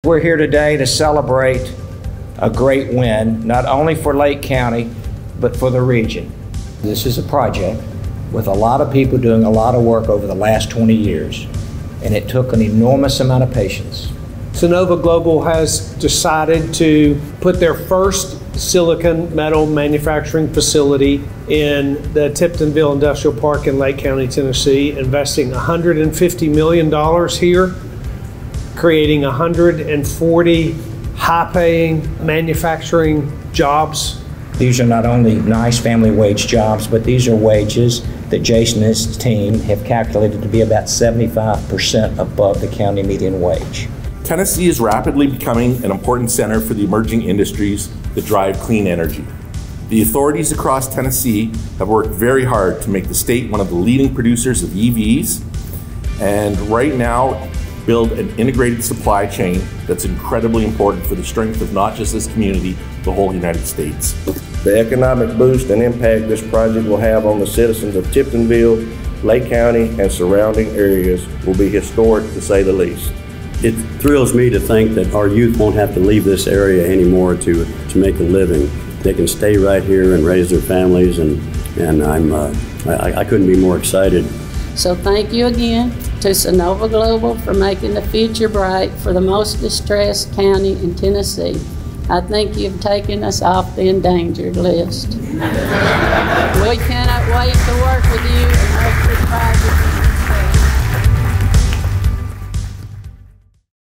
We're here today to celebrate a great win, not only for Lake County, but for the region. This is a project with a lot of people doing a lot of work over the last 20 years, and it took an enormous amount of patience. Sinova Global has decided to put their first silicon metal manufacturing facility in the Tiptonville Industrial Park in Lake County, Tennessee, investing $150 million here, creating 140 high-paying manufacturing jobs. These are not only nice family wage jobs, but these are wages that Jason and his team have calculated to be about 75% above the county median wage. Tennessee is rapidly becoming an important center for the emerging industries that drive clean energy. The authorities across Tennessee have worked very hard to make the state one of the leading producers of EVs, and right now build an integrated supply chain that's incredibly important for the strength of not just this community, the whole United States. The economic boost and impact this project will have on the citizens of Tiptonville, Lake County, and surrounding areas will be historic, to say the least. It thrills me to think that our youth won't have to leave this area anymore to make a living. They can stay right here and raise their families, and I couldn't be more excited. So thank you again to Sinova Global for making the future bright for the most distressed county in Tennessee. I think you've taken us off the endangered list. We cannot wait to work with you and make this project